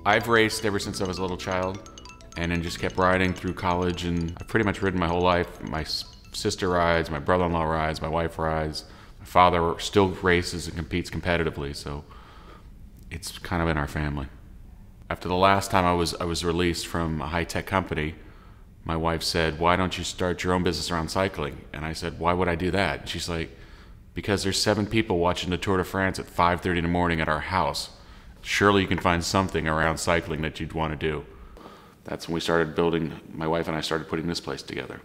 I've raced ever since I was a little child, and then just kept riding through college, and I've pretty much ridden my whole life. My sister rides, my brother-in-law rides, my wife rides, my father still races and competes competitively, so it's kind of in our family. After the last time I was released from a high-tech company, my wife said, "Why don't you start your own business around cycling?" And I said, "Why would I do that?" And she's like, "Because there's 7 people watching the Tour de France at 5:30 in the morning at our house. Surely you can find something around cycling that you'd want to do." That's when we started building, my wife and I started putting this place together.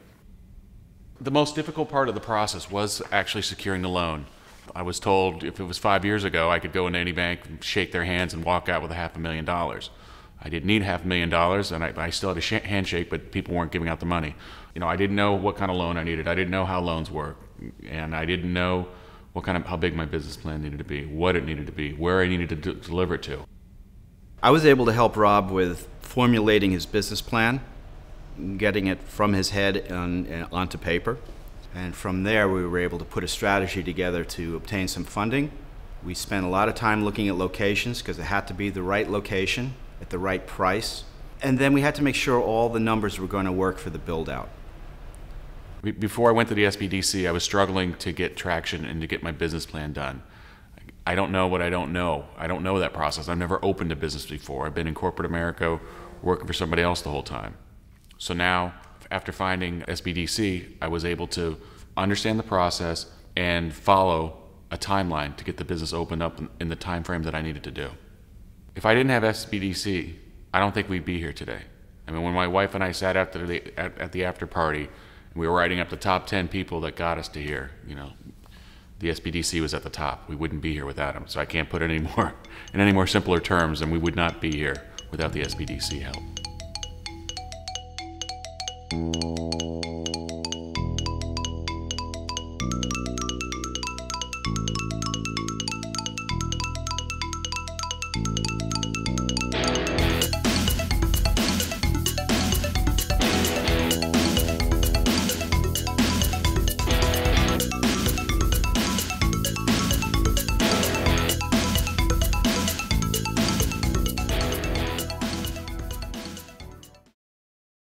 The most difficult part of the process was actually securing the loan. I was told if it was 5 years ago, I could go into any bank, shake their hands, and walk out with $500,000. I didn't need $500,000, and I still had a handshake, but people weren't giving out the money. You know, I didn't know what kind of loan I needed. I didn't know how loans work, and I didn't know how big my business plan needed to be, what it needed to be, where I needed to deliver it to. I was able to help Rob with formulating his business plan, getting it from his head onto paper. And from there, we were able to put a strategy together to obtain some funding. We spent a lot of time looking at locations because it had to be the right location at the right price. And then we had to make sure all the numbers were going to work for the build-out. Before I went to the SBDC, I was struggling to get traction and to get my business plan done. I don't know what I don't know. I don't know that process. I've never opened a business before. I've been in corporate America working for somebody else the whole time. So now, after finding SBDC, I was able to understand the process and follow a timeline to get the business opened up in the time frame that I needed to do. If I didn't have SBDC, I don't think we'd be here today. I mean, when my wife and I sat at the after party, we were writing up the top 10 people that got us to here. You know, the SBDC was at the top. We wouldn't be here without them. So I can't put it in any more simpler terms than we would not be here without the SBDC help.